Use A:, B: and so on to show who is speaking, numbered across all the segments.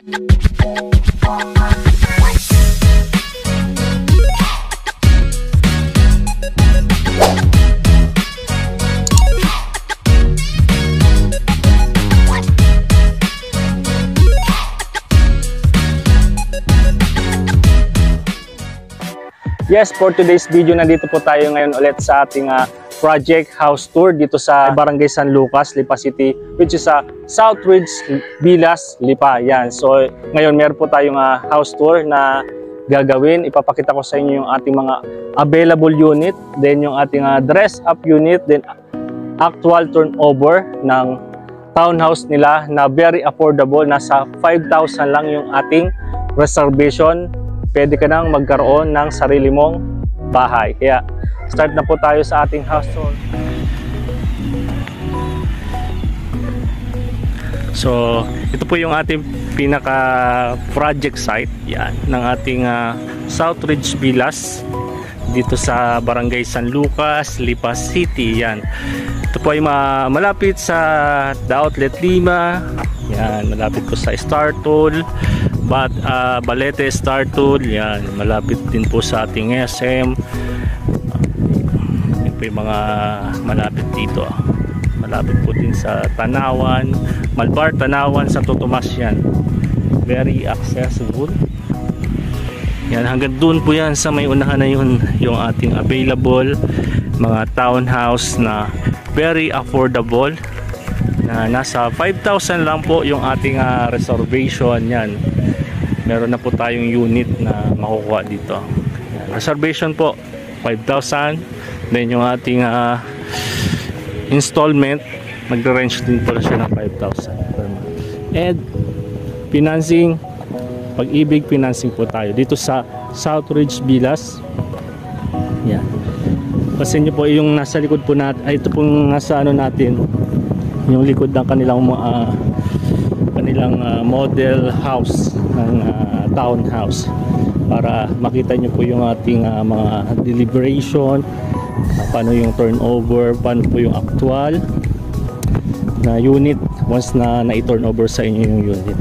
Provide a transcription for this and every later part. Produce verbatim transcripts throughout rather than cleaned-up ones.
A: Yes, for today's video, nandito po tayo ngayon ulit sa ating uh, project house tour dito sa Barangay San Lucas, Lipa City, which is sa uh, Southridge Villas, Lipa. Yan. So, ngayon meron po tayong uh, house tour na gagawin. Ipapakita ko sa inyo yung ating mga available unit, then yung ating uh, dress-up unit, then actual turnover ng townhouse nila na very affordable. Nasa five thousand lang yung ating reservation. Pwede ka nang magkaroon ng sarili mong bahay. Kaya start na po tayo sa ating house tour. So, ito po yung ating pinaka project site, yan, ng ating uh, Southridge Villas dito sa Barangay San Lucas, Lipa City. Yan. Ito po ay ma malapit sa The Outlet Lima. Yan, malapit po sa Star Tool. But, uh, Balete Star Tool, yan, malapit din po sa ating S M. Yan po yung mga malapit dito. Malapit po din sa Tanawan, Malbar, Tanawan, Santo Tomas, yan. Very accessible. Yan, hanggang doon po yan sa may unahan na yun, yung ating available mga townhouse na very affordable. Na nasa five thousand lang po yung ating uh, reservation, yan. Meron na po tayong unit na makukuha dito. Yan. Reservation po five thousand. Then yung ating uh, installment nagre-range din pala siya ng five thousand per month. And financing, Pag-ibig financing po tayo dito sa Southridge Villas. Yan. Kasi nyo po yung nasa likod po natin, ay ito pong nasa ano natin, yung likod ng kanilang uh, kanilang uh, model house ng uh, townhouse, para makita nyo po yung ating uh, mga deliberation, uh, paano yung turnover, paano po yung actual na unit once na na-turnover sa inyo yung unit.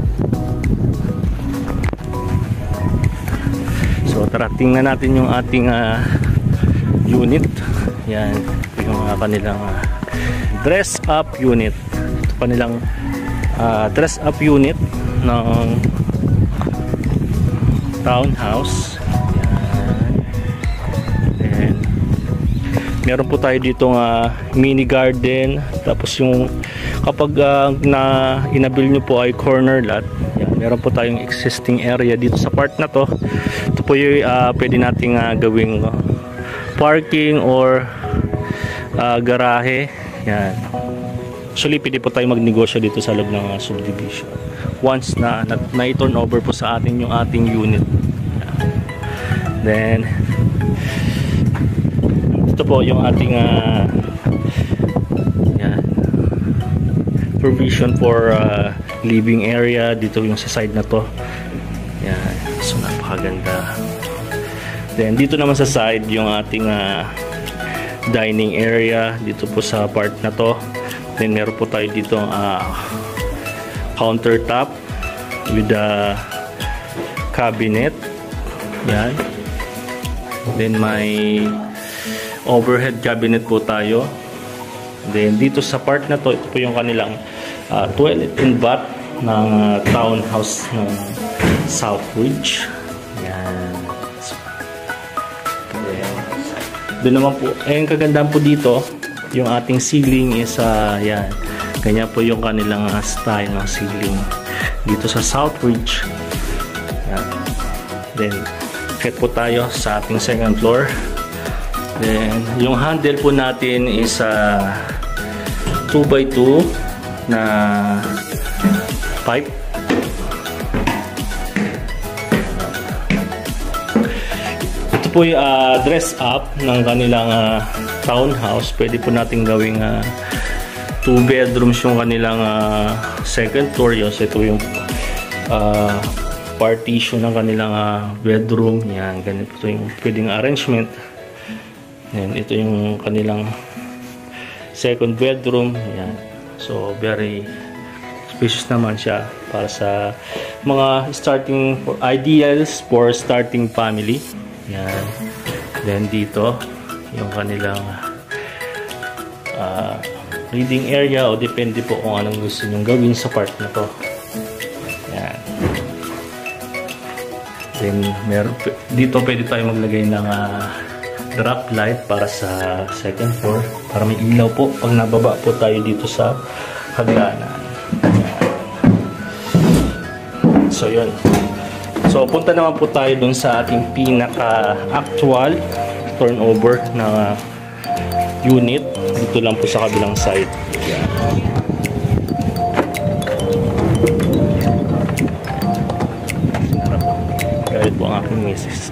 A: So tara, tingnan natin yung ating uh, unit. Yan, yung mga kanilang uh, dress up unit. Ito pa nilang uh, dress up unit ng townhouse. Yan. Then meron po tayo dito uh, mini garden. Tapos yung kapag uh, na inabil nyo po ay corner lot, yan, meron po tayong existing area dito sa part na to. Ito po yung uh, pwede nating uh, gawing uh, parking or uh, garahe. Yan. Actually pwede po tayo magnegosyo dito sa loob ng uh, subdivision once na na-turn over po sa atin yung ating unit. Yan. Then ito po yung ating uh, yan, provision for uh, living area dito yung sa side na to. Yan, so napakaganda. Then dito naman sa side yung ating uh, dining area dito po sa part na to. Then meron po tayo dito uh, countertop with the cabinet. Yan. Then may overhead cabinet po tayo. Then dito sa part na to, ito po yung kanilang uh, toilet and bath ng uh, townhouse ng Southridge. Yan. So, then, doon naman po, eh, yung kagandahan po dito, yung ating ceiling is uh, yan, ganyan po yung kanilang uh, style ng ceiling dito sa Southridge. Yan. Then head po tayo sa ating second floor. Then yung handle po natin is uh, two by two na pipe. Ito po yung uh, dress up ng kanilang uh, townhouse. Pwede po natin gawing uh, two bedrooms yung kanilang uh, second floor. Yun, so ito yung uh, partition ng kanilang uh, bedroom. Yan, ganito yung pwedeng arrangement. Yan, ito yung kanilang second bedroom. Yan. So very spacious naman siya para sa mga starting for ideals for starting family. Yan. Then dito, yung kanilang uh, reading area o depende po kung anong gusto nyong gawin sa part na to. Yan. Then, meron, dito pwede tayo maglagay ng uh, drop light para sa second floor. Para may ilaw po pag nababa po tayo dito sa hagdanan. So, yun. So, punta naman po tayo dun sa ating pinaka-actual turnover na unit. Dito lang po sa kabilang side. Yan. Kahit po ang aking misis.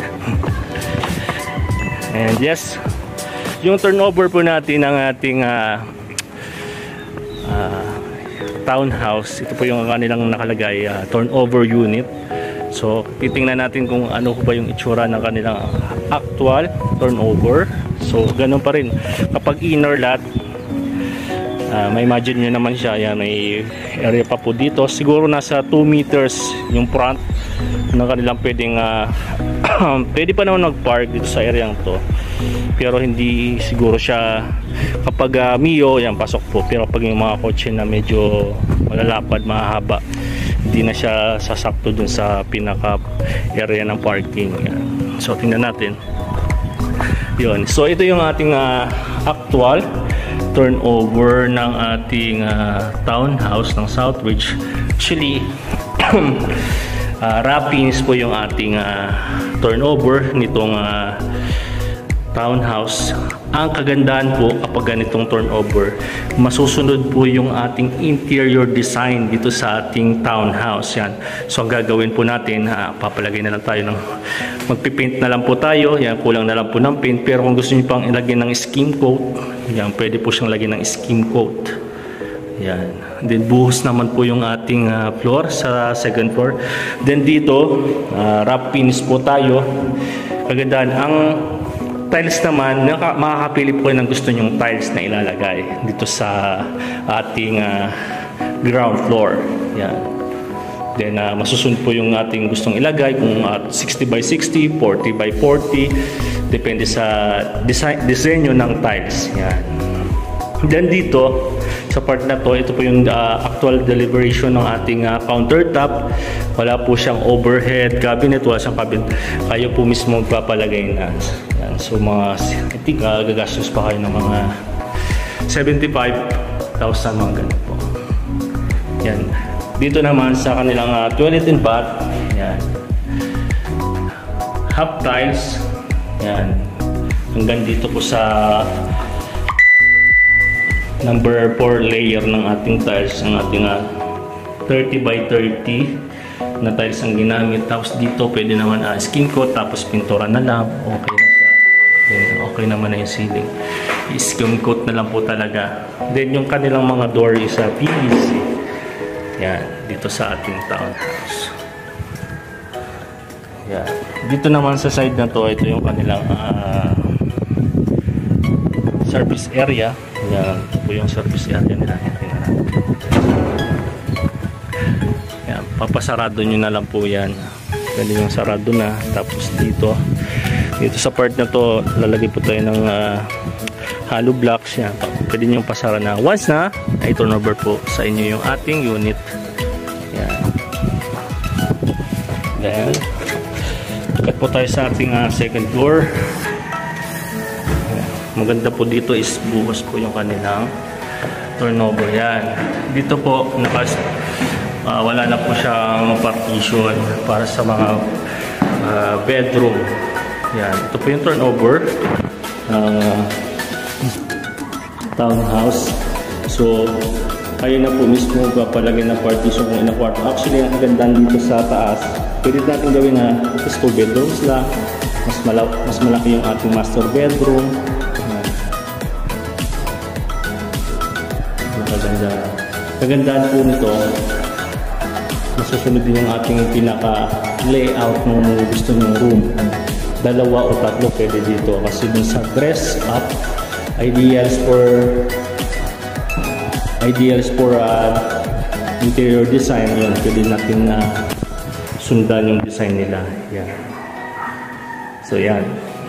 A: And yes, yung turnover po natin ng ating uh, uh, townhouse, ito po yung kanilang nakalagay uh, turnover unit. So titingnan natin kung ano ba yung itsura ng kanilang actual turnover. So ganun pa rin kapag inner lot, uh, may imagine nyo naman siya, yan, may area pa po dito, siguro nasa two meters yung front ng kanilang pwedeng uh, pwede pa naman mag-park dito sa area to, pero hindi siguro siya kapag uh, Mio, yan, pasok po. Pero pag yung mga kotse na medyo malalapad, mahaba, hindi na siya sasakto dun sa pinaka area ng parking. Yan. So tingnan natin yun. So ito yung ating uh, actual turnover ng ating uh, townhouse ng Southridge. Actually uh, Rapins po yung ating uh, turnover nitong uh, townhouse. Ang kagandahan po kapag ganitong turnover, masusunod po yung ating interior design dito sa ating townhouse. Yan. So ang gagawin po natin, ha, papalagay na lang tayo ng magpipaint na lang po tayo. Yan, kulang na lang po ng paint. Pero kung gusto niyo pang ilagay ng skim coat, yan, pwede po siyang lagyan ng skim coat. Yan. Then buhos naman po yung ating uh, floor sa second floor. Then dito, uh, wrap finish po tayo. Kagandahan, ang tiles naman, makakapili po kayo ng gusto nyong tiles na ilalagay dito sa ating uh, ground floor. Yan. Then uh, masusunod po yung ating gustong ilagay kung uh, sixty by sixty, forty by forty, depende sa design, disenyo ng tiles. Yan. Then dito sa part na to, ito po yung uh, actual deliberation ng ating uh, countertop. Wala po siyang overhead cabinet, wala siyang cabinet. Kayo po mismo magpapalagay na. Yan. So mga, I think uh, gagastos pa kayo ng mga seventy-five thousand, mga ganun po. Yan. Dito naman sa kanilang uh, toilet and bath, yan, half tiles, yan, hanggang dito po sa number four layer ng ating tiles, ang ating uh, thirty by thirty na tiles ang ginamit. Tapos dito pwede naman uh, skin coat, tapos pintura na lang, okay na siya. Then okay naman na yung ceiling, skin coat na lang po talaga. Then yung kanilang mga door is uh, P V C. Yan, dito sa ating townhouse. Yan. Dito naman sa side na to, ito yung kanilang uh, service area. Yan, ito po yung service area nila. Yan, papasarado nyo na lang po yan. Pwede yung sarado na. Tapos dito, dito sa part na to, lalagay po tayo ng uh, hollow blocks. Yan, pwede nyo pasara na. Once na, ay turnover po sa inyo yung ating unit. Yan. Then, tukat po tayo sa ating uh, second floor. Yan. Maganda po dito is buhos po yung kanilang turnover. Yan. Dito po, nakas, uh, wala na po siyang partition para sa mga uh, bedroom. Yan. Ito po yung turnover ng uh, townhouse. So, kayo na po mismo papalagay ng partition kung ina kwarto. Actually, ang gandaan dito sa taas, pwede natin gawin na is two bedrooms lang. Mas, malak mas malaki yung ating master bedroom. Magaganda. Kagandaan po nito, masusunod din yung ating pinaka layout ng gusto nyong room. Dalawa o tatlo pwede dito. Kasi dun sa dress up, ideals for ideals for uh, interior design, yun pwede natin na uh, sundan yung design nila. Yan. So yan.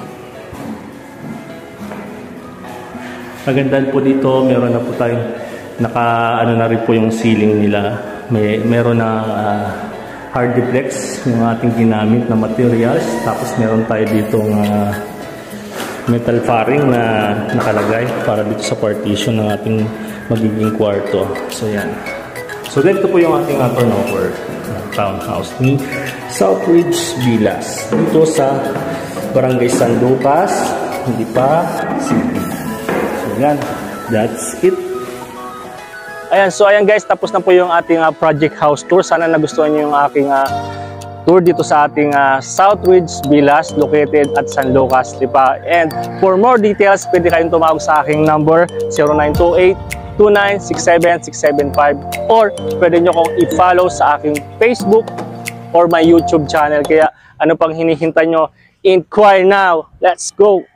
A: Magandaan po dito, meron na po tayong naka ano na rin po yung ceiling nila. May meron na uh, hard duplex yung ating ginamit na materials. Tapos meron tayo dito uh, metal faring na nakalagay para dito sa partition ng ating magiging kwarto. So yan. So dito po yung ating uh, turnover townhouse ni Southridge Villas dito sa Barangay San Lucas, Lipa City. So yan, that's it. Ayan, so ayan guys, tapos na po yung ating uh, project house tour. Sana nagustuhan niyo yung aking uh, tour dito sa ating uh, Southridge Villas located at San Lucas, Lipa. And for more details, pwede kayong tumawag sa aking number zero nine two eight, two nine six seven, six seven five or pwede nyo kong i-follow sa aking Facebook or my YouTube channel. Kaya ano pang hinihintay nyo? Inquire now! Let's go!